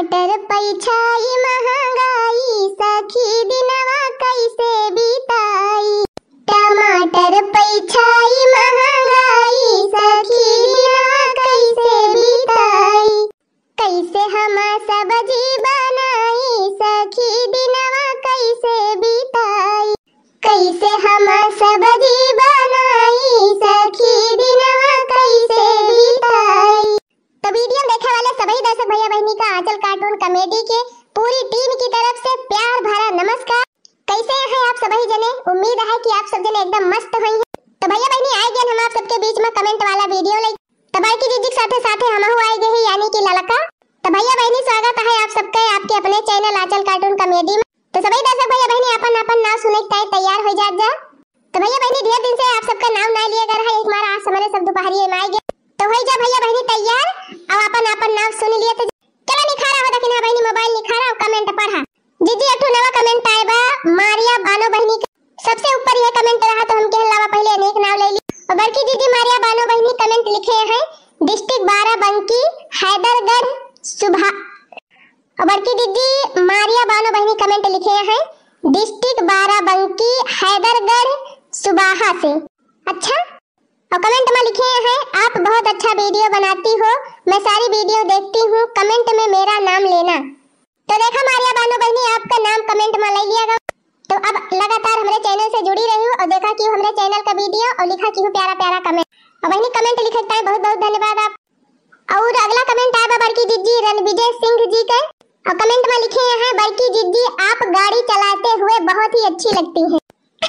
टमाटर पैछाई महंगाई, सखी दिनवा कैसे बिताई। टमाटर पैछाई महंगाई, सखी दिनवा कैसे बिताई। कैसे हम सब्जी बनाई, सखी दिनवा कैसे बिताई। कैसे हम सब्जी बनाई, सखी दिनवा कैसे बिताई। तो वीडियो देखने वाले सभी दर्शक भैया बहनी का आंचल कार्टून कॉमेडी के पूरी टीम की तरफ से प्यार भरा नमस्कार। कैसे हैं आप सभी जने? उम्मीद है कि आप सब जने एकदम मस्त होंगे। तो भैया बहनी आए गए हम आप सबके बीच में कमेंट वाला वीडियो ले। तो बाकी जीजी साथे साथे हम आए गए हैं यानी कि ललका। तो भैया बहनी स्वागत है आप सबका आपके अपने चैनल आंचल कार्टून कॉमेडी में। तो सभी दर्शक भैया बहनी अपन अपन नाम सुने के तैयार हो जा। तो भैया बहनी ढेर दिन से आप सबका नाम ना लिया कर है, एक बार आज समझ सब दोपहरी में आए गए। तो हो जा भैया बहनी तैयार। अब अपन नाम सुन लिए तो चलो निखारा हो दखिना बहनी मोबाइल निखारा और कमेंट पढ़ा। जीजी एक नवा कमेंट आए बा मारिया बानो बहनी का। सबसे ऊपर ये कमेंट रहा तो हम कह लावा पहले अनेक नाम ले ली। और बल्कि जीजी मारिया बानो बहनी कमेंट लिखे हैं डिस्ट्रिक्ट बाराबंकी हैदरगढ़ सुबह। और बल्कि जीजी मारिया बानो बहनी कमेंट लिखे हैं डिस्ट्रिक्ट बाराबंकी हैदरगढ़ सुबाहा से। अच्छा और कमेंट में लिखे हैं आप बहुत अच्छा वीडियो बनाती हो, मैं सारी वीडियो देखती हूँ, कमेंट में मेरा नाम लेना। तो देखा मारिया बानो बहनी आपका नाम कमेंट में ले लिया गया। तो अब लगातार हमारे चैनल से जुड़ी रही हूँ और देखा कि हमारे चैनल का वीडियो और लिखा कि प्यारा प्यारा कमेंट। और बहनी कमेंट लिखता है बहुत बहुत धन्यवाद आप। और अगला कमेंट आया बड़की जिज्जी रणविजय सिंह जी का। और कमेंट में लिखे हैं बड़की जिज्जी आप गाड़ी चलाते हुए बहुत ही अच्छी लगती हैं।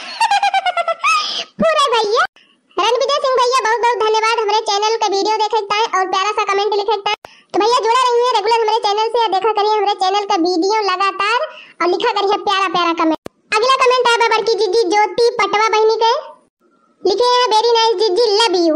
पूरे भैया रणविजय सिंह भैया बहुत बहुत धन्यवाद हमारे चैनल का वीडियो देखता है और प्यारा सा कमेंट लिखता है। तो भैया जुड़े रहिए रेगुलर हमारे चैनल से और देखा करिए हमारे चैनल का वीडियो लगातार और लिखा करिए प्यारा प्यारा कमेंट। अगला कमेंट आया बड़की जिज्जी ज्योति पटवा बहनी का। लिखे हैं वेरी नाइस जिज्जी लव यू।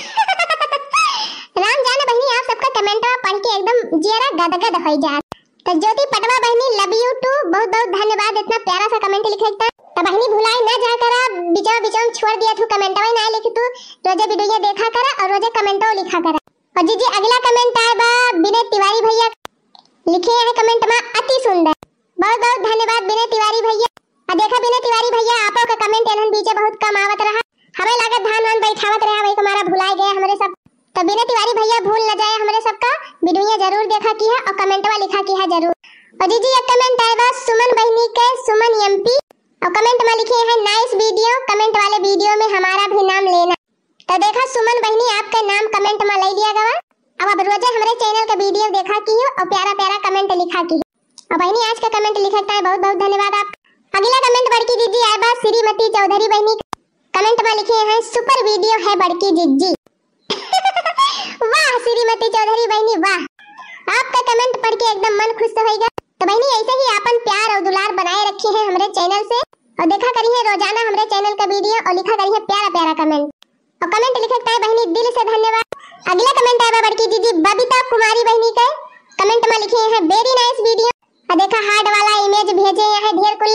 राम जाने बहनी आप सबका कमेंट पढ़ के एकदम जियरा गदगद हो जाए। तो ज्योति पटवा बहनी लव यू टू बहुत बहुत धन्यवाद इतना प्यारा सा कमेंट लिखता। तो बहनी भुलाई ना जा कर बिचा छोड़ दिया तू कमेंट ना लिख तू रोजे वीडियो देखा कर और रोजे कमेंटो लिखा कर। और जी अगला कमेंट आया बा विनय तिवारी भैया। लिखे हैं कमेंट में अति सुंदर बहुत बहुत धन्यवाद विनय तिवारी भैया। और देखा विनय तिवारी भैया आपो का कमेंट एनन बीच बहुत कम आवत रहा, हमें लागत धान वान बैठावत रहा वही हमारा भुलाए गए हमारे सब। तो विनय तिवारी भैया भूल न जाए हमारे सबका वीडियो जरूर देखा की है और कमेंटवा लिखा की है जरूर। और जी एक कमेंट आया बा सुमन बहनी के सुमन एमपी। और कमेंट में लिखे हैं नाइस वीडियो, कमेंट वाले वीडियो में हमारा भी नाम लेना। तो देखा सुमन बहनी आपका नाम कमेंट में ले लिया गया। अब रोजा हमारे चैनल का वीडियो देखा की हो और प्यारा प्यारा कमेंट लिखा की। और बहनी आज का कमेंट लिखता है बहुत बहुत धन्यवाद आप। अगला कमेंट बड़की जिज्जी आया बा श्रीमती चौधरी बहनी। कमेंट में लिखे हैं सुपर वीडियो है बड़की जिज्जी। वाह श्रीमती चौधरी बहनी वाह, आपका कमेंट पढ़ के एकदम मन खुश होगा। तो बहनी ऐसे ही अपन प्यार और दुलार बनाए रखे हैं हमारे चैनल से और देखा करिए रोजाना हमारे चैनल का वीडियो और लिखा करिए प्यारा प्यारा कमेंट। और कमेंट लिखता है बहनी दिल से धन्यवाद। अगला कमेंट आया बड़की जीजी बबीता कुमारी बहनी का। कमेंट में लिखे हैं वेरी नाइस वीडियो और देखा हार्ट वाला इमेज भेजे हैं ढेर कुल।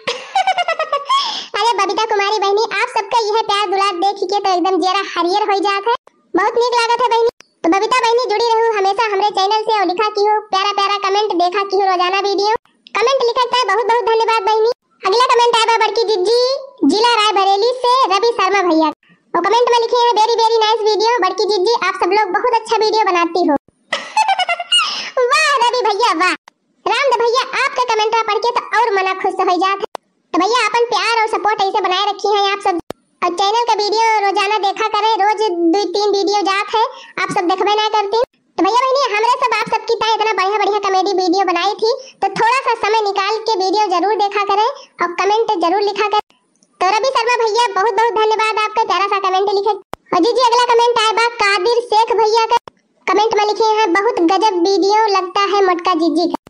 अरे बबीता कुमारी बहनी आप सबका यह प्यार दुलार देख के तो एकदम जरा हरियर हो जात है, बहुत नीक लागत है बहनी। तो बबीता बहनी जुड़ी रहू हमेशा हमारे चैनल से और लिखा की हो प्यारा प्यारा कमेंट देखा की हो रोजाना वीडियो कमेंट लिखता है बहुत बहुत धन्यवाद बहनी। अगला कमेंट आया बड़की जिज्जी जिला रायबरेली से रवि शर्मा भैया। और कमेंट में लिखे हैं वेरी वेरी नाइस वीडियो बड़की जिज्जी आप सब लोग बहुत अच्छा वीडियो बनाती हो। वाह रवि भैया वाह, राम दे भैया आपका कमेंट पढ़ के तो और मना खुश हो जाता है। तो भैया अपन प्यार और सपोर्ट ऐसे बनाए रखी है आप सब और चैनल का वीडियो रोजाना देखा करें, रोज 2-3 वीडियो जात है आप सब देखबे ना करते। तो भैया बहनी हमरे सब आप सबकी तरह इतना बढ़िया बढ़िया कॉमेडी वीडियो बनाई थी तो थोड़ा सा समय निकाल के वीडियो जरूर देखा करें और कमेंट जरूर लिखा करें। तो रवि शर्मा भैया बहुत बहुत धन्यवाद आपका प्यारा सा कमेंट लिखे। और जी अगला कमेंट आया बा कादिर शेख भैया का। कमेंट में लिखे हैं बहुत गजब वीडियो लगता है मोटका जीजी का।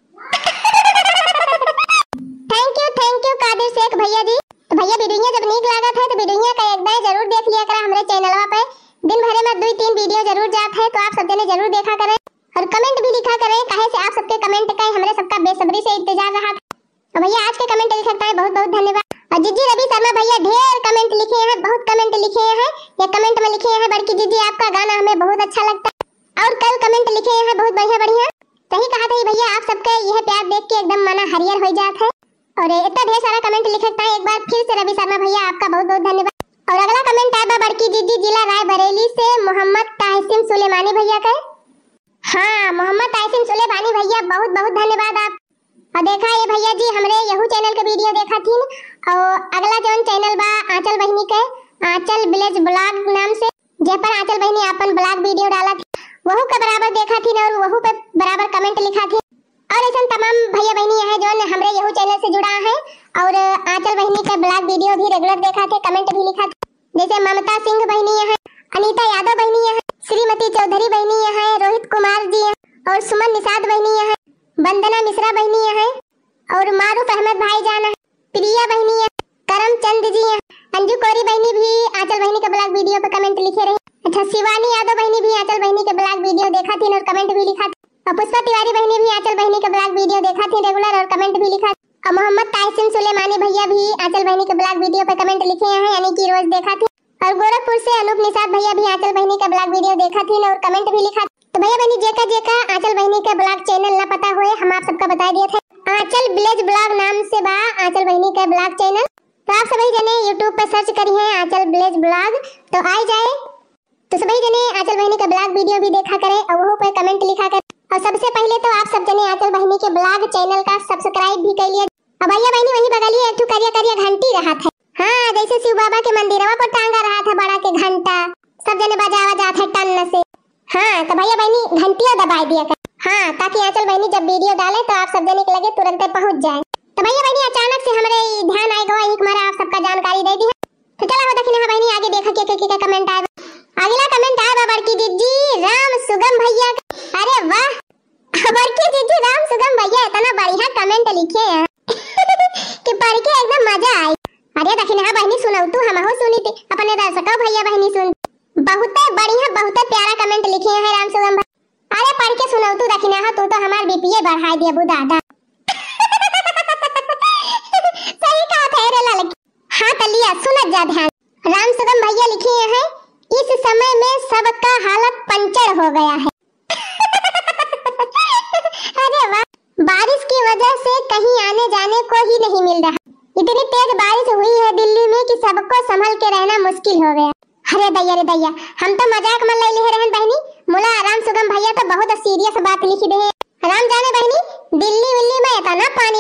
थैंक यू कादिर शेख भैया जी। तो भैया वीडियो जब नीक लागत है तो वीडियो का एक बार जरूर देख लिया करा हमारे चैनलवा पे दिन भर में 2-3 वीडियो जरूर जात है तो आप सब जने जरूर देखा करें और कमेंट भी लिखा करें काहे से आप सबके कमेंट का हमारे सबका बेसब्री से इंतजार रहा था। तो भैया आज के कमेंट लिखता है बहुत बहुत धन्यवाद। और जीजी रवि शर्मा भैया ढेर कमेंट लिखे हैं, बहुत कमेंट लिखे हैं। ये कमेंट में लिखे हैं बड़की जीजी आपका गाना हमें बहुत अच्छा लगता है और कल कमेंट लिखे हैं बहुत बढ़िया बढ़िया। सही कहा था भैया आप सबके यह प्यार देख के एकदम मना हरियर हो जाता है। और इतना ढेर सारा कमेंट लिखता है, एक बार फिर से रवि शर्मा भैया आपका बहुत बहुत धन्यवाद। और अगला कमेंट आया बड़की जीजी जिला रायबरेली से मोहम्मद ताहसिन सुलेमानी भैया का। हाँ मोहम्मद ताहसिन सुलेमानी भैया बहुत बहुत धन्यवाद आप। और देखा ये भैया जी हमरे यहू चैनल के वीडियो देखा थी। और अगला जौन चैनल बा आंचल बहनी के, आंचल विलेज ब्लॉग नाम से, जे पर आंचल बहनी अपन ब्लॉग वीडियो डाला थी, वहू के बराबर देखा थी और वहू पे बराबर कमेंट लिखा थी। और ऐसा तमाम भैया बहनी है जो हमरे यहू चैनल से जुड़ा है और आंचल बहनी का ब्लॉग वीडियो भी रेगुलर देखा थे, कमेंट भी लिखा था। जैसे ममता सिंह बहनी है, अनीता यादव बहनी है, श्रीमती चौधरी बहनी है, रोहित कुमार जी है और सुमन निषाद बहनी है, वंदना मिश्रा बहनी है और मारूफ अहमद भाईजान है, प्रिया बहनी है, करमचंद जी है, अंजू कोरी बहनी भी आंचल बहनी के ब्लॉग वीडियो पे कमेंट लिखे रहे। अच्छा शिवानी यादव बहनी भी आंचल बहनी के ब्लॉग वीडियो देखा थी और कमेंट भी लिखा था। और पुष्पा तिवारी बहनी भी आंचल बहनी के ब्लॉग वीडियो देखा थी रेगुलर और कमेंट भी लिखा। और मोहम्मद ताहसिन सुलेमानी भैया भी आंचल बहनी के ब्लॉग वीडियो पे कमेंट लिखे हैं, यानी कि रोज देखा थी। और गोरखपुर से अनूप निषाद भैया भी आंचल बहनी का ब्लॉग वीडियो देखा थी और कमेंट भी लिखा। तो भैया बहनी जेका आंचल बहनी का ब्लॉग चैनल न पता हुए हम आप सबका बता दिए थे, आंचल विलेज ब्लॉग नाम से बा आंचल बहनी का ब्लॉग चैनल। तो आप सभी जने YouTube पे सर्च करिए आंचल विलेज ब्लॉग तो आ जाए। तो सभी जने आंचल बहनी का ब्लॉग वीडियो भी देखा करें और वहाँ पे कमेंट लिखा करें। और सबसे पहले तो आप सब जने आंचल बहनी के ब्लॉग चैनल का सब्सक्राइब भी कर लिया। अब भैया बहनी वही बगलिए एक करिया घंटी रहा था, हाँ जैसे शिव बाबा के मंदिरवा पर टांगा रहा था बड़ा के घंटा, सब जने बजावा जात है टन से। हाँ तो भैया बहनी घंटिया दबा दिया कर, हाँ ताकि आंचल बहनी जब वीडियो डाले तो आप सब जने के लगे तुरंत पहुंच जाए। तो भैया बहनी अचानक से हमारे ध्यान आएगा एक मारा आप सबका जानकारी दे दी है। तो चला हो देखिए हाँ बहनी आगे देखा क्या कमेंट आया। अगला कमेंट आया बड़की जीजी राम सुगम भैया। अरे वाह बड़की जीजी राम सुगम भैया इतना बढ़िया कमेंट लिखे हैं कि पढ़ के एकदम मजा आई। अरे देखिए हाँ बहनी सुनाऊ तू हम सुनी थी अपने दर्शकों भैया बहनी सुन, बहुत बढ़िया बहुत प्यारा कमेंट लिखे हैं राम सुगम भाई। अरे पढ़ के सुनाऊ तू देखिए हाँ तू तो हमार बीपीए बढ़ा दिया बु दादा। सही कहा था रे लाल। हाँ तलिया सुन जा ध्यान। राम सुगम भैया लिखे हैं इस समय में सबका हालत पंचर हो गया है। अरे वाह बारिश की वजह से कहीं आने जाने को ही नहीं मिल रहा, इतनी तेज बारिश हुई है दिल्ली में कि सबको संभल के रहना मुश्किल हो गया। अरे दैया हम तो मजाक में ले रहन बहनी, मुला राम सुगम भैया तो बहुत सीरियस बात लिखी दे। राम जाने बहनी दिल्ली में इतना पानी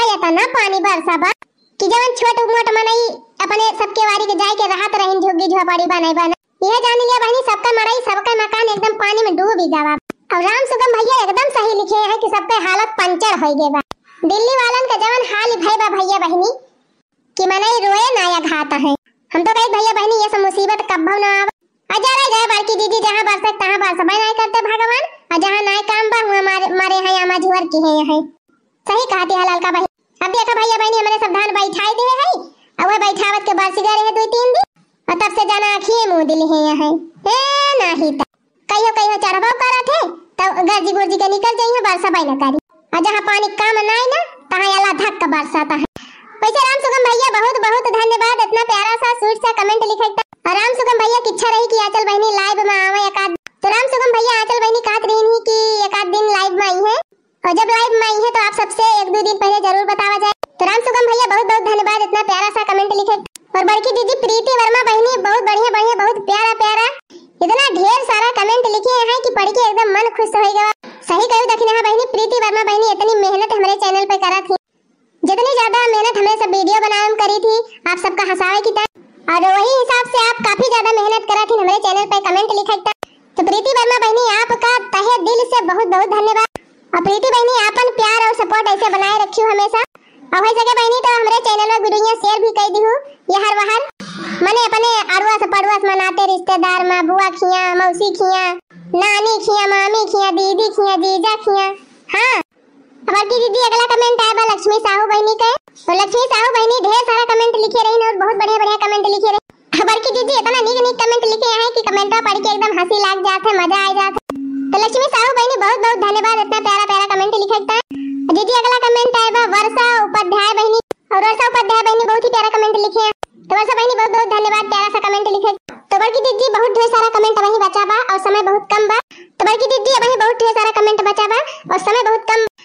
बरसा बा कि जवन छोट मोट मनई अपने सबके वारी के जाए के राहत रहिन झुग्गी झोपड़ी बना यह जान लिया बहनी सबका मरई सबका मकान एकदम पानी में डूब जावा। और राम सुगम भैया एकदम सही लिखे हैं कि सबके हालत पंचर हो गए बा। दिल्ली वालन का जवन हाल भई बा भैया बहनी कि मनई रोए ना या घात है। हम तो कहे भैया बहनी ये सब मुसीबत कब ना आवे। अजय जाए बड़की दीदी जहां बरसत तहां बरस नहीं करते भगवान, और जहां ना काम बा हुआ मारे हैं या मझुर की है यही। सही कहती है ललका बहनी। अब देखा भैया बहनी हमने सब धान बैठाई दे है और वह बैठावत के बरस गए है 2-3 दिन और तब से जाना आखिए मुंह दिल है यही ए नहीं त कहियो चढ़बो करा थे तब गर्जी गुर्जी के निकल जाई बरसा बाई न करी, और जहां पानी काम ना ना तहां अल्लाह धक्का बरसाता है। वैसे राम सुगम भैया बहुत धन्यवाद इतना प्यारा सा स्वीट सा कमेंट लिखा। और राम सुगम भैया की इच्छा रही कि आंचल बहनी लाइव में आवे एकाद, तो राम सुगम भैया आंचल बहनी कहत रही कि एकाद दिन लाइव में आई है, और जब लाइव में आई है तो आप सबसे 1-2 दिन पहले जरूर बतावा जाए। तो राम सुगम भैया बहुत धन्यवाद इतना प्यारा सा कमेंट लिखे। और बड़की दीदी प्रीति वर्मा बहनी बहुत बढ़िया बहुत प्यारा इतना ढेर सारा कमेंट लिखे हैं कि पढ़ के एकदम मन खुश हो गया। सही कहूं दखिना बहनी प्रीति वर्मा बहनी इतनी मेहनत हमारे चैनल पे करा थी, जितनी ज्यादा मेहनत हमने सब वीडियो बनाने में करी थी आप सबका हंसावे की तरह, और वही हिसाब से आप काफी ज्यादा मेहनत करा थी हमारे चैनल पे कमेंट लिखा था। तो प्रीति वर्मा बहनी आपका तहे दिल से बहुत धन्यवाद। और प्रीति बहनी आपन प्यार और सपोर्ट ऐसे बनाए रखियो हमेशा। और वही जगह बहनी तो हमारे चैनल में वीडियो शेयर भी कर दी हूँ ये हर वहर मने अपने अड़ुआ पड़ुआ मनाते रिश्तेदार माँ बुआ खिया मौसी खिया नानी खिया मामी खिया दीदी खिया जीजा खिया। हाँ बड़की दीदी अगला कमेंट आया लक्ष्मी साहू बहनी का। तो लक्ष्मी साहू बहनी ढेर सारा कमेंट लिखे रही और बहुत बढ़िया कमेंट लिखे रही। बड़की दीदी इतना नीक कमेंट लिखे हैं कि कमेंट पढ़ के एकदम हंसी लाग जाते मजा आ जाता। तो लक्ष्मी साहू बहनी बहुत धन्यवाद इतना प्यारा कमेंट लिखा। दीदी अगला कमेंट आया वर्षा उपाध्याय बहनी, और वर्षा उपाध्याय बहनी बहुत ही प्यारा कमेंट लिखे हैं। तो वर्षा बहनी बहुत धन्यवाद प्यारा सा कमेंट लिखे। तो बड़की दीदी बहुत ढेर सारा कमेंट वही बचा बा और समय बहुत कम बा। तो बड़की दीदी वही बहुत ढेर सारा कमेंट बचा बा और समय बहुत कम।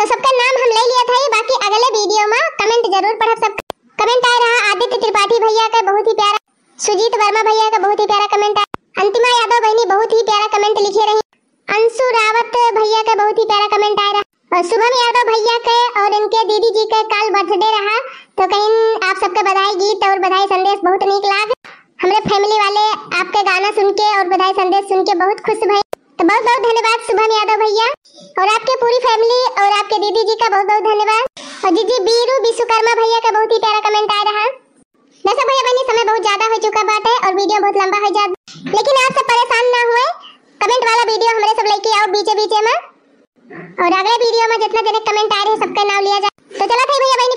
तो सबका नाम हम ले लिया था। बाकी अगले वीडियो में कमेंट जरूर पढ़ब। सब कमेंट आ रहा आदित्य त्रिपाठी भैया का बहुत ही प्यारा, सुजीत वर्मा भैया का बहुत ही प्यारा कमेंट आया, अंतिमा यादव बहनी बहुत ही प्यारा कमेंट लिखे रही, अंशु रावत भैया का बहुत ही प्यारा कमेंट आया रहा, और शुभम यादव भैया के और इनके दीदी जी का कल बर्थडे रहा। तो कहीं आप सबका बधाई गीत और बधाई संदेश बहुत नीक लाग। हमारे फैमिली वाले आपके गाना सुन के और बधाई संदेश सुन के बहुत खुश भई। तो बहुत बहुत धन्यवाद शुभम यादव भैया और आपके पूरी फैमिली और आपके दीदी जी का बहुत बहुत धन्यवाद। और जी बीरू विश्वकर्मा भैया का बहुत ही प्यारा कमेंट आ रहा। वैसे भैया बहनी समय बहुत ज्यादा हो चुका बात है और वीडियो बहुत लंबा हो जाता, लेकिन आप सब परेशान ना हुए। कमेंट वाला वीडियो हमारे सब लेके आओ बीचे बीचे में, और अगले वीडियो में जितना जने कमेंट आ रहे हैं सबका नाम लिया जाए। तो चला था भैया बहनी।